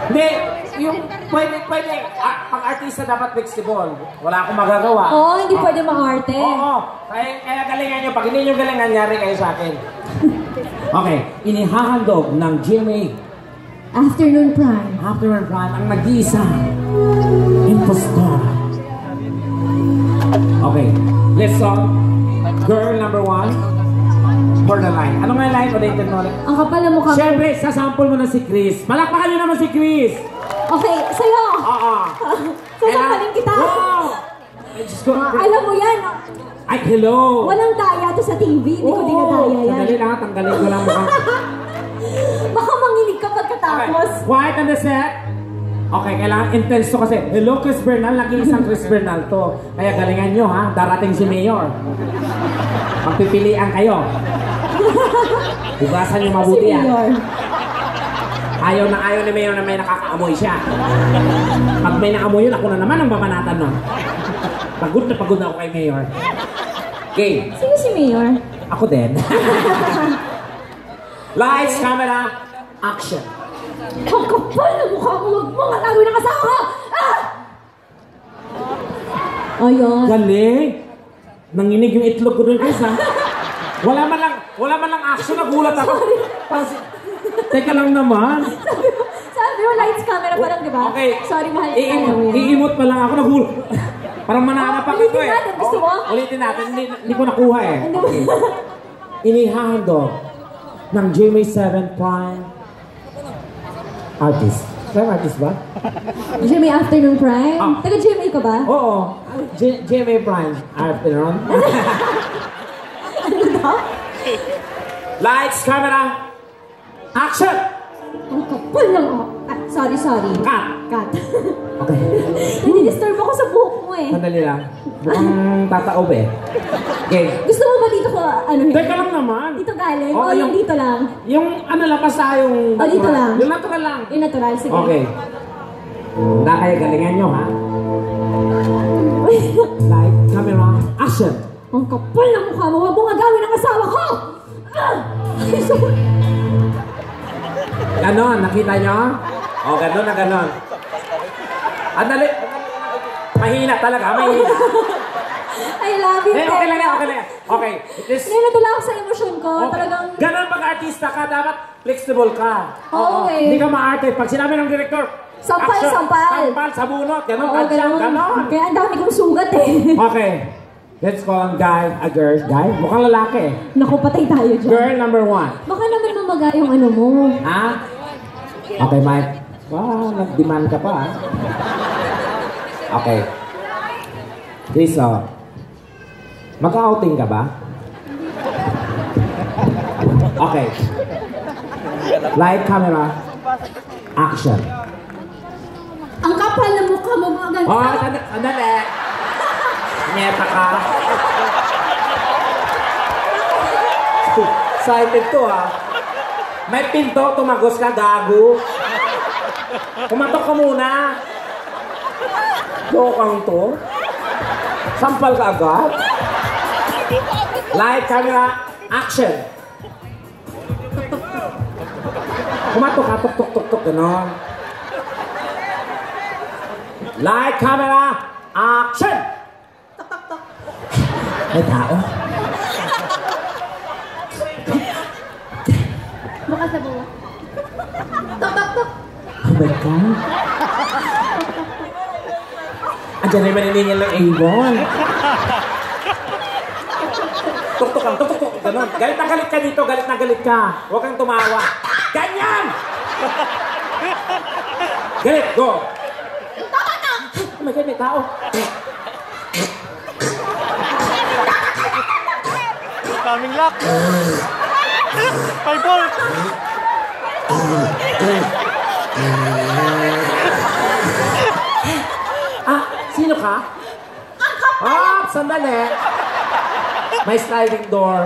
Hindi, yung pwede, pang artista dapat flexible. Wala akong magagawa. Oo, hindi pwede mag-arte. Oo, kaya galingan nyo. Pag hindi nyo galingan, nyari kayo sa akin. Okay, inihahandog ng GMA. Afternoon Prime. Afternoon Prime, ang nag-iisa. Impostor. Okay, let's song. Girl number 1. For the line. Ano nga line? Ulitin mo ulit. Ang kapal na mukha. Siyempre, sasample mo na si Chris. Palakpakan nyo naman si Chris. Okay, sa'yo. Oo. Sasampalin kita. Wow! Alam mo yan. Ay, hello. Walang daya to sa TV. Hindi ko dinadaya yan. Sandali lang, tanggalin ko lang mukhang. Baka manginig ka pagkatapos. Okay. Quiet on the set. Okay, kailangan intense to kasi. Hello, Chris Bernal. Nag-iisang Chris Bernal to. Kaya galingan nyo, ha? Darating si Mayor. Magpipilian kayo. Hugasan nyo mabuti, ha? Ayaw ni Mayor na may nakakaamoy siya. Pag may naamoy yun, ako na naman ang babanatan nun. Pagod na ako kay Mayor. Okay. Sino si Mayor? Ako din. Lights, camera, action. Ang kapal na mukha mo. Huwag mo nga lagawin ng asawa ko! Ah! Ayun. Galing. Nanginig yung itlog ko doon, Chris, ha? Wala man lang action, nagulat ako. Teka lang naman. Sabi mo, lights, camera pa lang, di ba? Okay. Sorry, mahal. Iimot pa lang ako, nagulat. Parang mananap ako ito, eh. Ulitin natin, gusto mo? Ulitin natin, hindi ko nakuha, eh. Okay. Inihahandog ng GMA7 Prime artist. Prime artist ba? GMA Afternoon Prime? Taga GMA ka ba? Oo. GMA Prime Afternoon. Ano daw? Lights, camera, action! Ang kapal lang ako. Sorry. Cut! Okay. Nadi-disturb ako sa buhok mo eh. Sandali lang. Mukhang tataob eh. Okay. Gusto mo ba dito ko, ano yun? Teka lang naman. Dito galing? Oo, O yung dito lang? Yung ano lang, basta yung... O dito lang? Yung natural lang. Yung natural, sige. Okay. Handa kayo, galingan nyo, ha? Light, camera, action! Ang kapal ng mukha mo. Huwag mong agawin ang asawa ko! Ganon, nakita nyo? O, ganon na ganon. Andali. Mahina talaga, mahina. I love you. Okay lang yan. Okay. Nadala ako sa emosyon ko. Okay. Talagang... Ganon pag-artista ka, dapat flexible ka. Oo, okay. Hindi ka ma-arte. Pag sinabi ng director, Sampal. Sampal, sa bunot. Ganon, Oo, ganon. Kaya ang dami kong sugat eh. Okay. Let's call a girl. Guy? Mukhang lalaki eh. Naku, patay tayo dyan. Girl number 1. Baka naman mamaga yung ano mo. Ha? Okay, Mike. Wow, nag-demand ka pa, ha? Okay. Chris, mag-outing ka ba? Okay. Light, camera, action. Ang kapal na mukha mo mga ganito. Oh, sandali. Nyeta ka. Excited to, ha? May pinto, tumagos ka, gago. Kumatok ka muna. Jokang to. Sampal ka agad. Light, camera, action. Kumatok ka, tuk, gano'n. Light, camera, action! May tao. Baka sa buwa. Tok. Oh my God. Andiyan na yung maniningil ng Avon. Tuk, gano'n. Galit na galit ka dito, galit na galit ka. Huwag kang tumawa. Ganyan! Galit, go! Oh my God, may tao. Coming lock. 5 ball. Sino ka? Sandali. May sliding door.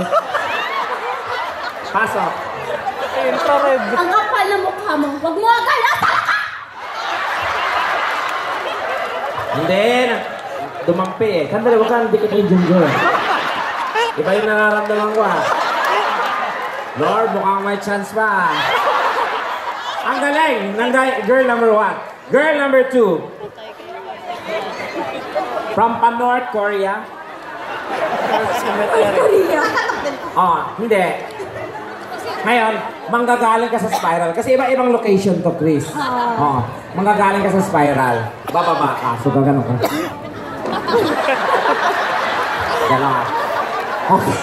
Pasok. Infrared. Ang kapal na mukha mo. Huwag mo agad. Hindi. Dumampi eh. Sandali, huwag kang dikit kay Junjun. Iba yung nararamdaman ko, ha? Lord, mukhang may chance pa. Ang galing ng girl number 1. Girl number 2. From North Korea. Korea. Oh, hindi. Ngayon, manggagaling ka sa spiral. Kasi iba-ibang location to, Chris. Oo. Manggagaling ka sa spiral. Bababa ka. So, gano'n ka. Gano'n. Okay.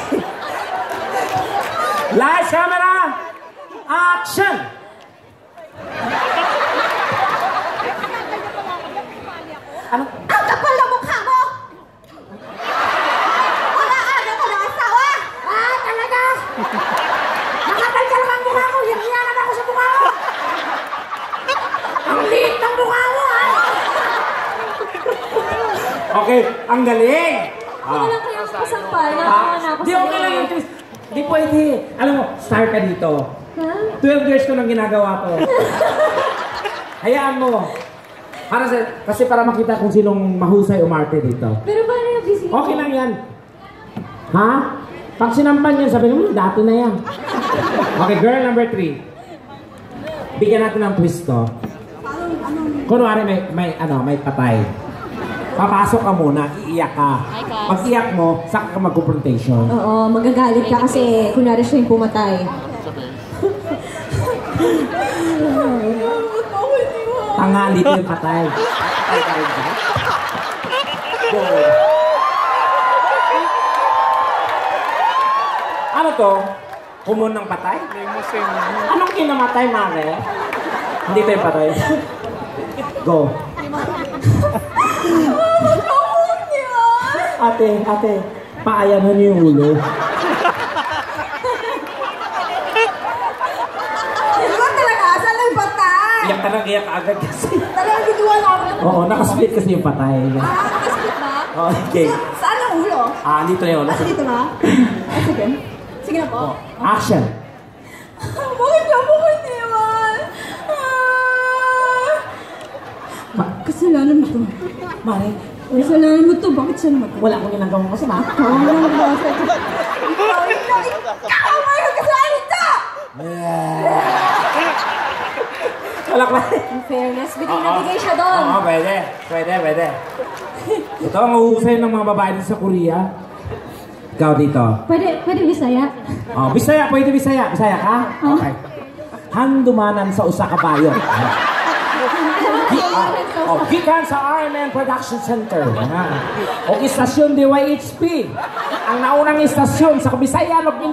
Lights, camera, action! Ano? Ang kapal na mukha mo! Wala ano ko ng asawa! Ah, talaga! Nakapal ka lang ang mukha ko! Hiniyanan ako sa mukha mo! Ang liit ng mukha mo, ha? Okay, ang galing! Ano lang kaya ako sampal? Nakawa na ako Di okay lang yun, Chris. Di pwede. Alam mo, star ka dito. Ha? 12 years ko nang ginagawa to. Hayaan mo. Kasi para makita kung sinong mahusay umarte dito. Pero paano yung busy? Okay lang yan. Ha? Pag sinampan yan, sabi mo, dati na yan. Okay, girl number 3. Bigyan natin ng twist to. Kunwari may patay. Papasok ka muna, iiyak ka. Pag iyak mo, saka ka mag-confrontation. Oo, magagalit ka kasi kunwari siya yung pumatay. Tanga, dito yung patay. Patay ka rin ba? Go. Ano to? Humon ng patay? Limousine. Anong kinamatay, Mare? Hindi to yung patay. Go. Ate, paayanan niyo yung ulo. Diba talaga? Saan lang patay? Iyak ka nang iyak agad kasi. Talagang ginawa na ako. Oo, nakasplit kasi yung patay. Ah, nakasplit ba? Okay. Saan ang ulo? Dito yun. Ah, dito ba? Ah, sige. Sige na po. Action. Bakit niya po kaniwan? Kasalanan mo to. Mare, Kasalanan mo to. Bakit siya naman to? wala akong ginagawang masama. Oo, wala naman ba? Ikaw may kasalanan to! Wala ko. In fairness, bigay siya doon. Oo, pwede. Ito ang uhusay ng mga babae dito sa Korea. Ikaw dito. Pwede Bisaya? Oh, Bisaya, pwede Bisaya. Bisaya ka? Okay. Handumanan sa usa ka bayot. Gikan sa RMN Production Center. O istasyon DYHP. Ang naunang istasyon sa Kabisayan of